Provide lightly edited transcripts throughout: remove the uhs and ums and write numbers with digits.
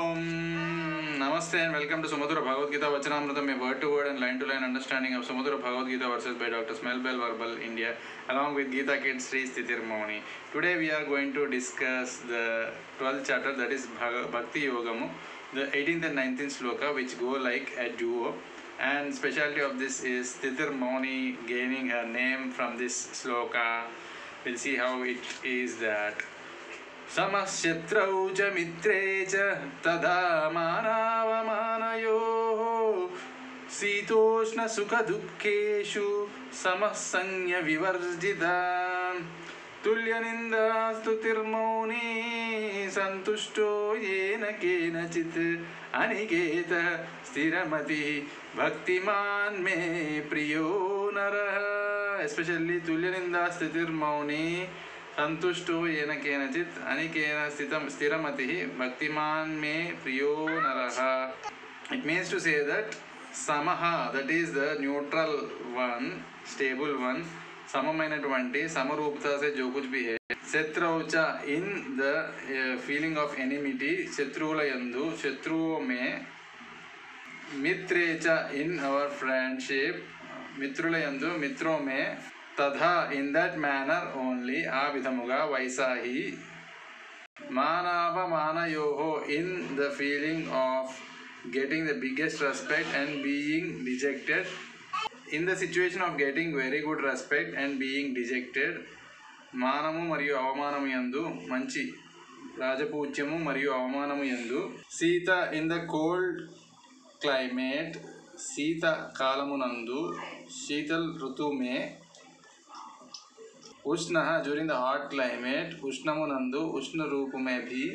Namaste and welcome to Sumadhura Bhagavad Gita Vachanamrutam, a word to word and line to line understanding of Sumadhura Bhagavad Gita verses by Dr. Smelbell Verbal India along with Gita Kids Sri Stitir Mauni. Today we are going to discuss the 12th chapter, that is Bhakti Yogamu, the 18th and 19th sloka, which go like a duo. And specialty of this is Stitir Mauni gaining her name from this sloka. We'll see how it is that समशत्रौ च मित्रे च तदा मानावमानयोः शीतोष्णसुखदुःखेषु समसंयमविवर्जिता तुल्यनिन्दास्तुतिर्मौनी सन्तुष्टो येन केनचित् अनिकेतः स्थिरमतिः भक्तिमान् मे प्रियो नरः. Especially तुल्यनिन्दास्तुतिर्मौनी संतुष्टो येन केनचित् अनिकेन स्थिरमतिः भक्तिमान मे प्रियो नरः. It means to say that samaha, that is the neutral one, stable one, सममाइनटुवंटी समरूपता से जो कुछ भी है. शत्रौचा, in the feeling of enmity, शत्रुవుల యందు, शत्रुओं में, मित्रेचा, in our friendship, मित्रुల యందు, मित्रों में, तथा in that manner only, आ विधमुगा वैसा ही, मानावमानयोः, in the feeling of getting the biggest respect and being dejected, in the situation of getting very good respect and being dejected, మానము మరియు అవమానము యందు, మంచి రాజపూజ్యము మరియు అవమానము యందు, శీత in the cold climate, శీత కాలమునందు, शीतल ऋतु में, उष्ण during the hot climate, उष्णमुनंदु, उष्ण रूप में भी,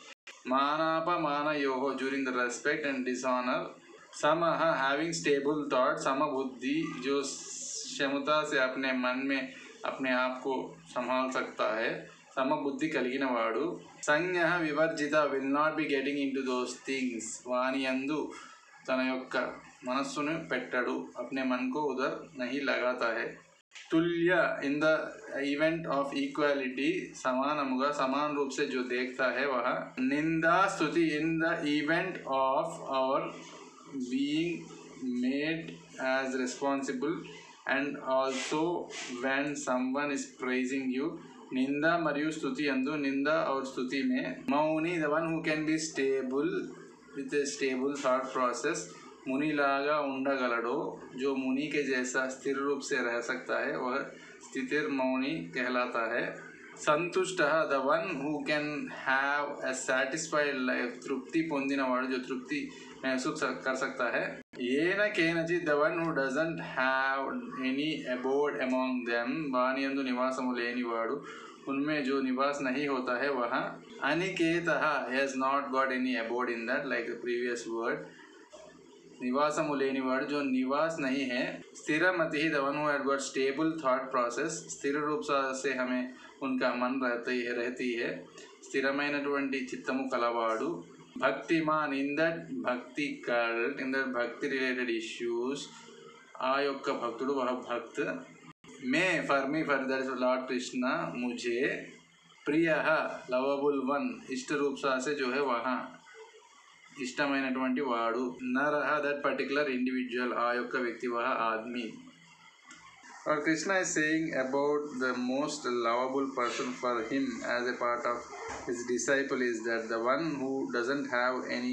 मानापमानयोः during the respect and dishonor, समः having stable thought, समबुद्धि जो क्षमता से अपने मन में अपने आप को संभाल सकता है, समबुद्धि కలిగిన వాడు, संज्ञः विवर्जिता will not be getting into those things, వాని యందు తన యొక్క మనస్సును పెట్టడు, अपने मन को उधर नहीं लगाता है. तुल्य in the event of equality, समानमुगा समान रूप से जो देखता है वह, निंदा स्तुति in the event of our being made as responsible and also when someone is praising you, निंदा मरियु स्तुति अंदु, निंदा और स्तुति में, मौनी the one who can be stable with a stable thought process, मुनिलागा उंडगलडो, जो मुनि के जैसा स्थिर रूप से रह सकता है वह स्थितिर मौनी कहलाता है. संतुष्टः the one who can have a satisfied life, तृप्ति पोंदिनवाडु जो तृप्ति महसूस कर सकता है. येन केनचित् the one who doesn't have any abode among them, वानि यंदु निवासमु लेनिवाडु, उनमें जो निवास नहीं होता है वह. अनिकेतः has not got any abode in that, like the previous word, निवासमु लेनिवाडु जो निवास नहीं है. स्थिरमतिः the one who had got stable thought process, स्थिर रूप से हमें उनका मन रहती है. स्थिरమైనటువంటి చిత్తము కలవాడు. భక్తిమాన్ in that భక్తి cult, in that భక్తి related issues, ఆ యొక్క భక్తుడు వह భक्त. మే for me, for that is Lord Krishna, मुझे, प्रियः lovable one, इष्ट रूप से जो है वहाँ इष्टమైనటువంటి వాడు, नरः that particular individual, ఆ యొక్క వ్యక్తి వह आदमी. और Krishna is saying about the most lovable person for him as a part of his disciple is that the one who doesn't have any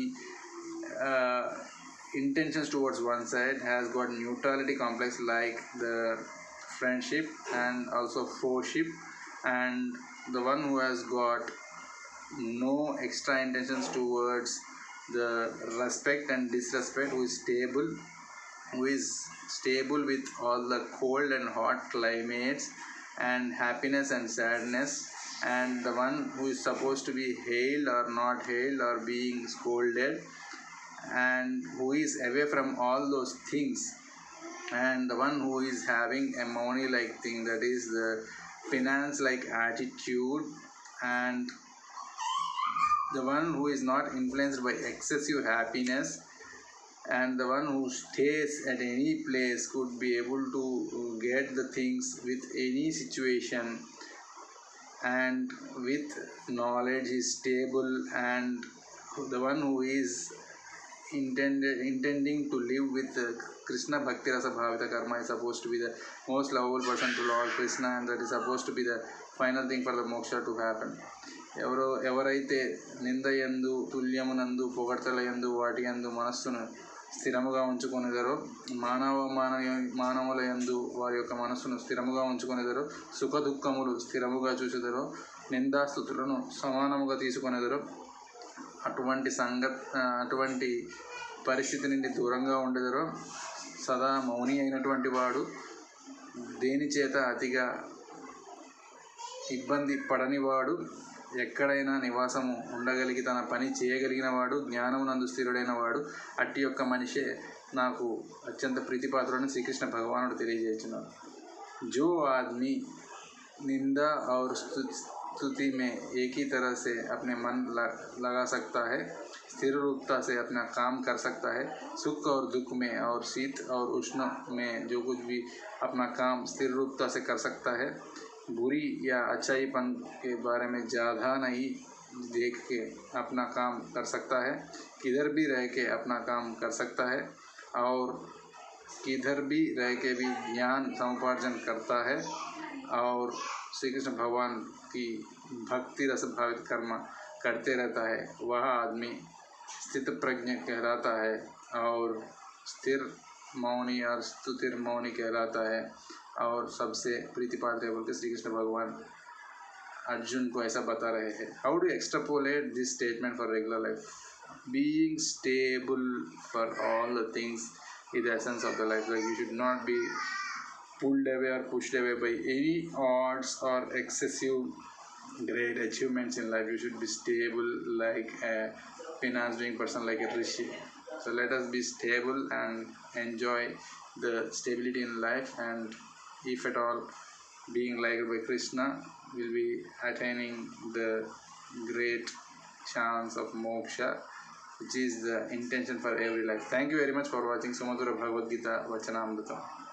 intentions towards one side, has got neutrality complex like the friendship and also foeship, and the one who has got no extra intentions towards the respect and disrespect, who is stable with all the cold and hot climates and happiness and sadness, and the one who is supposed to be hailed or not hailed or being scolded, and who is away from all those things, and the one who is having a Mauni like thing, that is the penance like attitude, and the one who is not influenced by excessive happiness, and the one who stays at any place could be able to get the things with any situation, and with knowledge is stable and the one who is intending to live with Krishna Bhakti Rasa Bhavita Karma is supposed to be the most lovable person to Lord Krishna, and that is supposed to be the final thing for the moksha to happen. ఎవరైతే నిందయందు తుల్యమునందు పొగడ్తలయందు వాటి యందు మనస్సును స్థిరముగా ఉంచుకొనిదరో మానవుల యందు వారి యొక్క మనస్సును స్థిరముగా ఉంచుకొనిదరో సుఖ దుఃఖములు స్థిరముగా చూచెదరో నిందాస్తుతులను సమానముగా తీసుకొనిదరో అటువంటి పరిస్థితి నుండి దూరంగా ఉండెదరో సదా మౌని అయినటువంటి వాడు, దేని చేత అతిగా ఇబ్బంది పడనివాడు, ఎక్కడైనా నివాసము ఉండగలిగి తన పని చేయగలిగిన వాడు, జ్ఞానమునందు స్థిరుడైన వాడు, అట్టి యొక్క మనిషే నాకు అత్యంత ప్రీతిపాత్రుడని శ్రీకృష్ణ భగవానుడు తెలియజేస్తున్నారు. जो आदमी निंदा और स्तुति में एक ही तरह से अपने मन लगा सकता है, स्थिर रूपता से अपना काम कर सकता है, सुख और दुख में और शीत और उष्ण में जो कुछ भी अपना काम स्थिर रूपता से कर सकता है, बुरी या अच्छाईपन के बारे में ज़्यादा नहीं देख के अपना काम कर सकता है, किधर भी रह के अपना काम कर सकता है और किधर भी रह के भी ज्ञान समुपार्जन करता है और श्री कृष्ण भगवान की भक्ति रस भावित कर्म करते रहता है, वह आदमी स्थित प्रज्ञ कहलाता है और स्थिर मौनी और स्तुतिर मौनी कहलाता है और सबसे प्रीतिपात्र बोल के श्री कृष्ण भगवान अर्जुन को ऐसा बता रहे हैं. How do extrapolate this statement for regular life? Being stable for all the things is the essence of the life. Like you should not be pulled away or pushed away by any odds or excessive great achievements in life. You should be stable like a finance doing person, like a rishi. So let us be stable and enjoy the stability in life, and if at all being liked by Krishna, will be attaining the great chance of moksha, which is the intention for every life. Thank you very much for watching Sumadhura Bhagavad Gita Vachanamrutam.